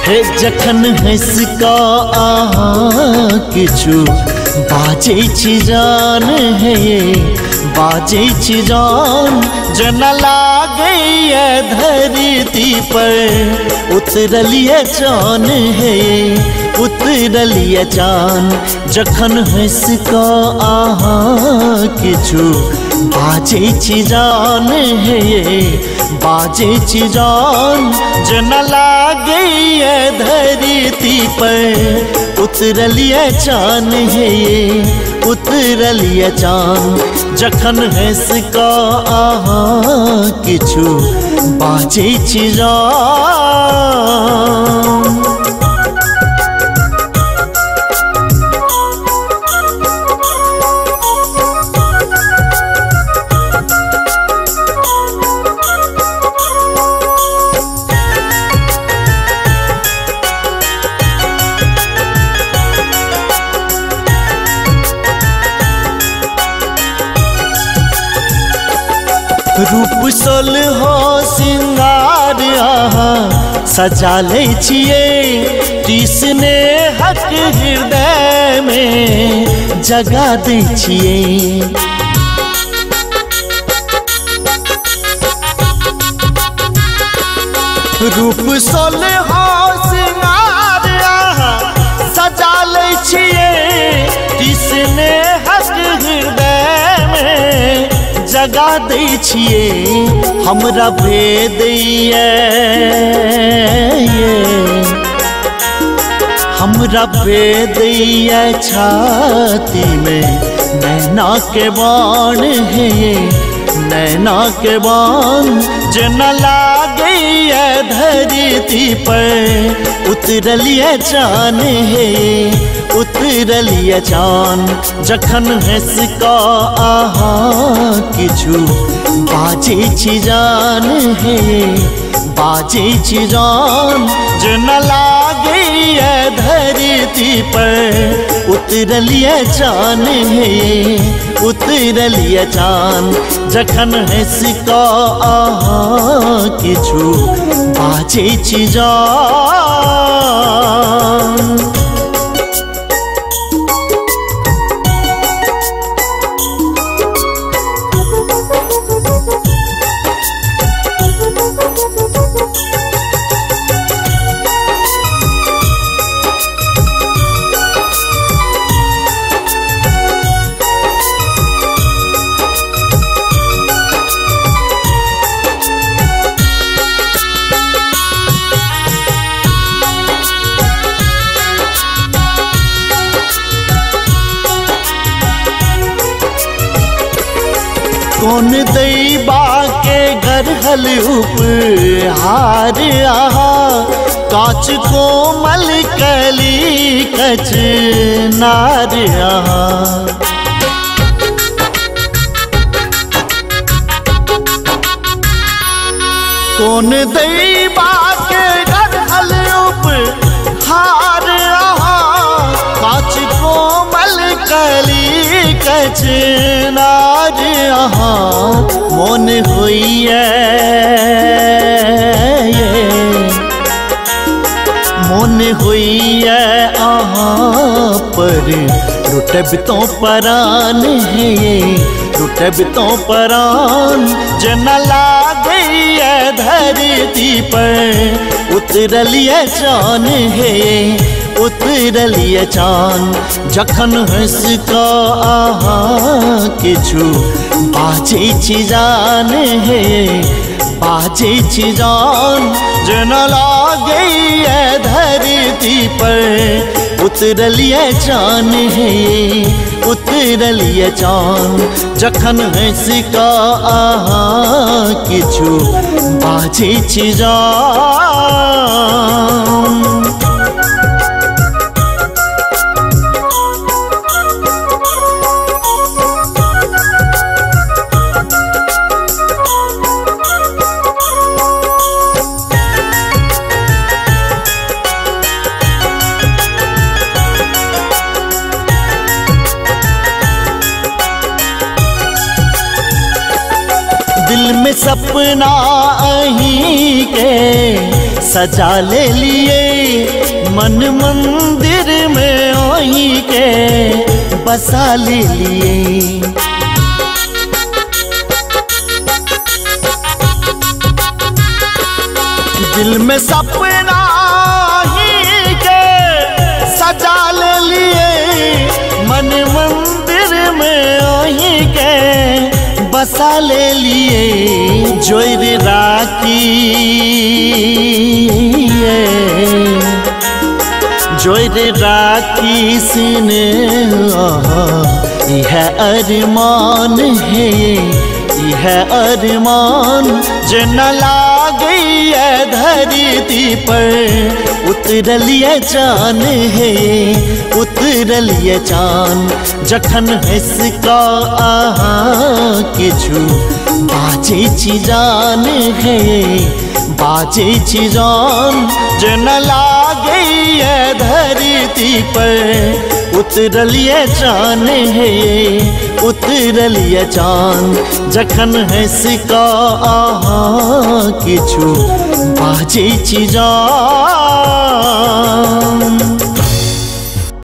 हे जखन हंस का आहा किछु बाजे छी जान है ये बाजे छी जान जना लागे धरती पर उतरलिए चान है उतरलिए चान जखन हंस का आहा किछु बाजे छी जान है ये बाजे छी जान जना लागे धरती पर उतरलिए चान है ये उतरलिए चान जखन हंस का आहा किछु बाजे छी जान। रूप सोलहो सिंगार आहा सजा ले छिए टीसने हक हृदय में जगा दे छिए। रूप सोलहो सिंगार आहा सजा ले छिए टीसने हक हृदय में जगा दे छिए हमरा भेद हमरा भेद छाती में नैना के बाण है नैना के बाण जना लागे धरती पर उतरलिए चान है उतरलिए चान जखन हंस का आहा किछु बाजे छी जान है बाजे छी जान जना लागे धरती पर उतरलिए चान है उतरलिए चान जखन हंस का आहा किछु बाजे छी जान। कौन दैबा के घर हल उपहार आहा कांच कोमल कली कच नार आहा। कौन दैबा के घर हल उपहार आहा कांच कोमल कली कच नार आहा मोन होइए मोन होइए आहा पर रुटब तो परान है रुटब तो परान जना लागे धरती पर उतरलिए चान है उतरलिए चान जखन हंस का आहा किछु बाजे छी जान है बाजे छी जान जना लागे धरती पर उतरलिए चान है उतरलिए चान जखन हंस का आहा किछु बाजे छी जान। दिल में सपना अही के सजा ले लिए, मन मंदिर में अही के बसा ले लिए। दिल में सपना ही के सजा ले लिए, मन मंदिर में अही के बसा ले लिए। जोर राखी जोर राखी सीने यह अरमान है, यह अरमान जन लागे धरती पर उतरलिए जान है, उतरलिए जान। जखन हंसका आहा किछु बाजे छी जान है, बाजे छी जान जन लागे धरती पर उतरलिए जान है, उतरलिए जान। जखन हंसका आहा किछु बाजे छी जान।